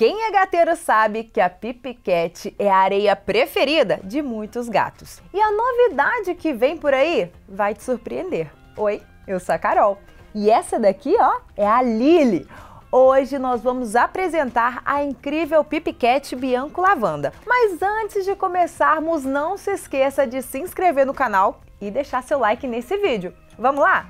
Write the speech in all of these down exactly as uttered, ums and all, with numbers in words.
Quem é gateiro sabe que a Pip Cat é a areia preferida de muitos gatos. E a novidade que vem por aí vai te surpreender. Oi, eu sou a Carol. E essa daqui, ó, é a Lily. Hoje nós vamos apresentar a incrível Pip Cat Bianco Lavanda. Mas antes de começarmos, não se esqueça de se inscrever no canal e deixar seu like nesse vídeo. Vamos lá?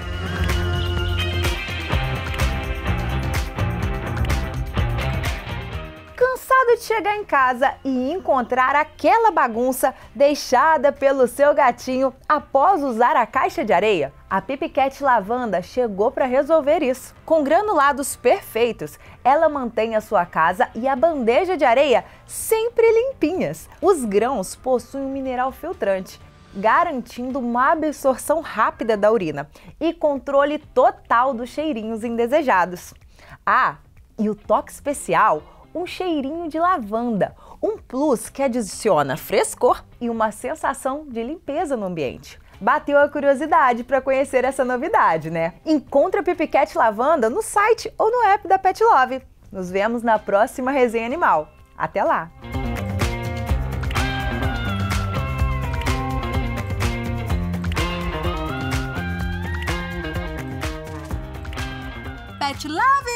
Cansado de chegar em casa e encontrar aquela bagunça deixada pelo seu gatinho após usar a caixa de areia? A Pip Cat Lavanda chegou para resolver isso. Com granulados perfeitos, ela mantém a sua casa e a bandeja de areia sempre limpinhas. Os grãos possuem um mineral filtrante, garantindo uma absorção rápida da urina e controle total dos cheirinhos indesejados. Ah, e o toque especial, um cheirinho de lavanda, um plus que adiciona frescor e uma sensação de limpeza no ambiente. Bateu a curiosidade para conhecer essa novidade, né? Encontre a Pip Cat Lavanda no site ou no app da Pet Love. Nos vemos na próxima resenha animal. Até lá! Pet Love!